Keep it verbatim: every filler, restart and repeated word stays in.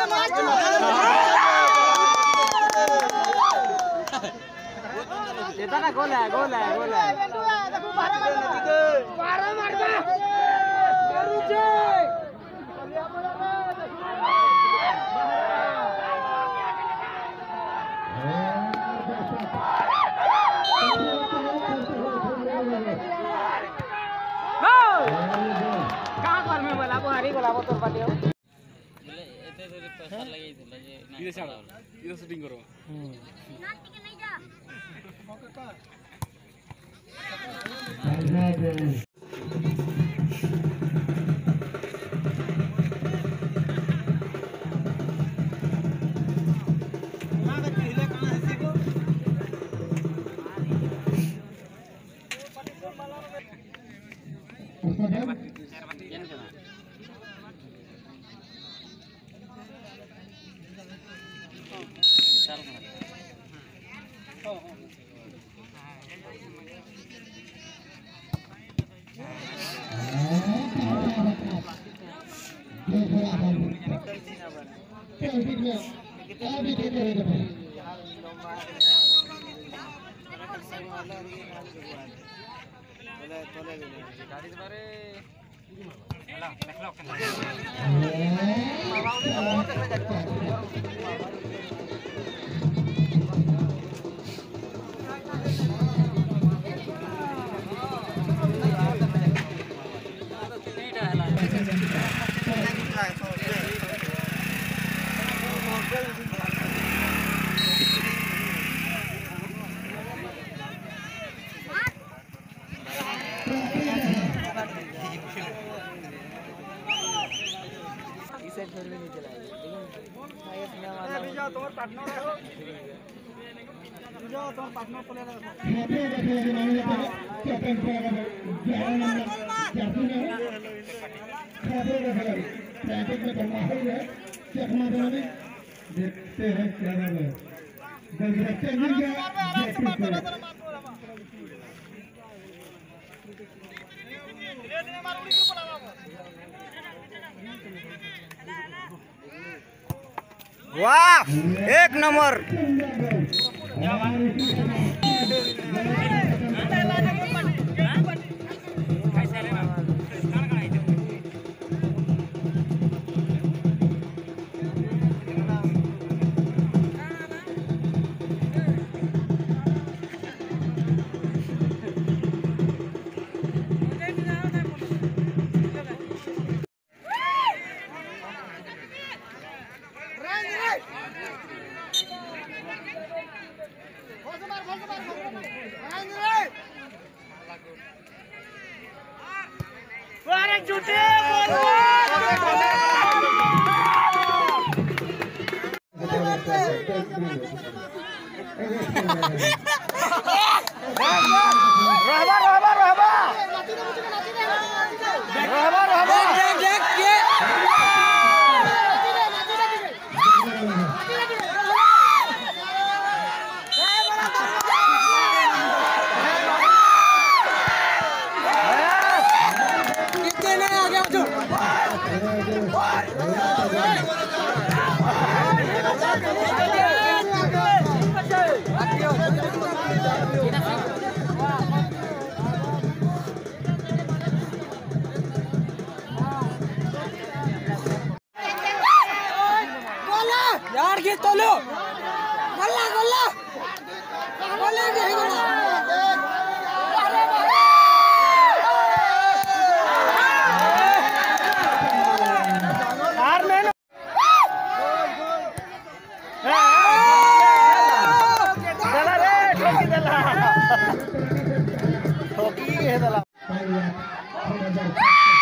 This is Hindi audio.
येता ना गोल आहे गोल आहे गोल आहे बारा मारबा करूचे कहां पर में बोला वो हरी बोला वो तोर पाटी हो बोले एते तो पैसा लगे थला जे इधर से इधर शूटिंग करो नाटी के नहीं जा काका देखते हैं क्या नाम है वाह एक नंबर यार ये तो लो गल्ला गल्ला गल्ला के है गल्ला यार मैं दला रे ठोकी दला ठोकी है दला